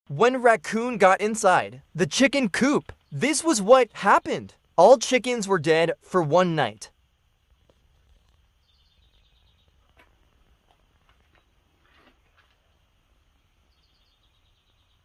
When Raccoon got inside the chicken coop, this was what happened. All chickens were dead for one night.